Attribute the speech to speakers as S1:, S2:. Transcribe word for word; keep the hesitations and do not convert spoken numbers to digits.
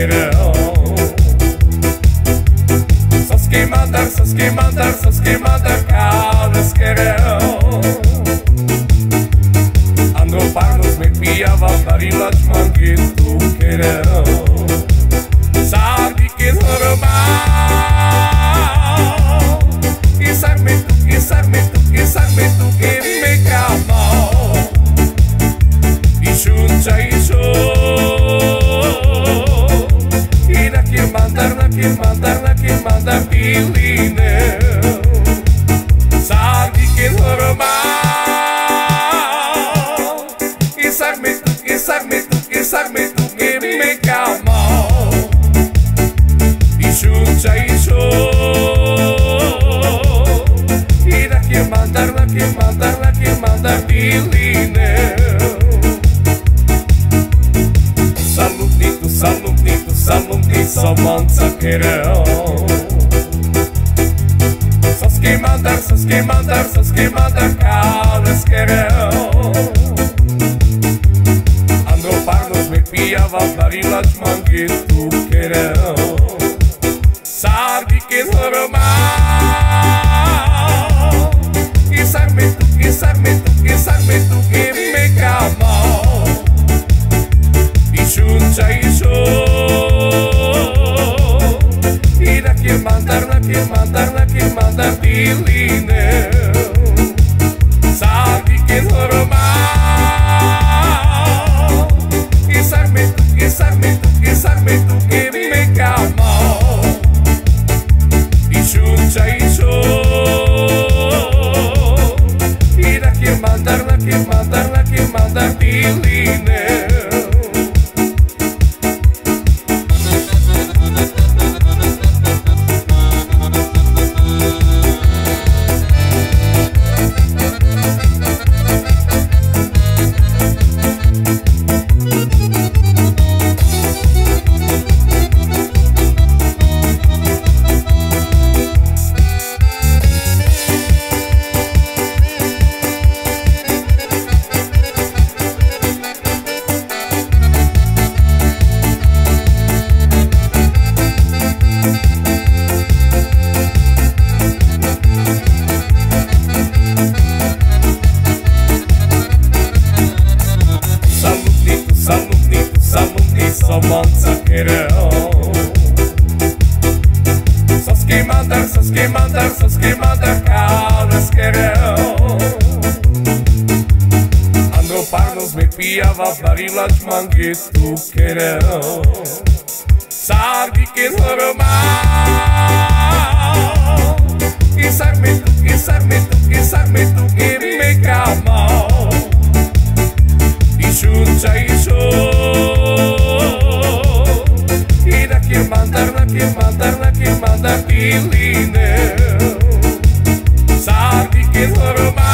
S1: quereu. Sos que mandar, sos que mandar, sos que mandar caras quereu. Ando parnos me pijava, dar i lač mangi tu quereu. Sabe que é normal. E sabe tu, que sabe tu, que sabe tu que me calmou. E junta e show. E naquele mandar, naquele mandar, naquele mandar pilineu. Sabe que é normal. E sabe tu, que sabe tu, que sabe tu que me calmou. E junta e show. E naquele mandar, naquele mandar, naquele mandar pilineu. Salutito, salutito, salutito, só mansa quereu. Sos que mandar, sos que mandar, sos que mandar caras quereu. Ando parnos me pijava, dar i lač mangi tu quereu. Sabe que é normal. E sabe tu, que sabe tu, que sabe tu que me calmou. E junta e show. E naquele mandar, naquele mandar, naquele mandar pilineu. Sabe que é normal. E sabe tu, que sabe tu, que sabe tu que me calmou. E junta e show. E naquele mandar, naquele mandar, naquele mandar pilineu. Só mansa quereu. Sos que mandar, sos que mandar, sos que mandar caras quereu. Ando parnos me pijava, dar i lač mangi tu quereu. Sabe que é normal. E sabe tu, que sabe tu, que sabe tu que me calmou. E junta e show. E naquele mandar, naquele mandar, naquele mandar pilineu. Sabe que é normal.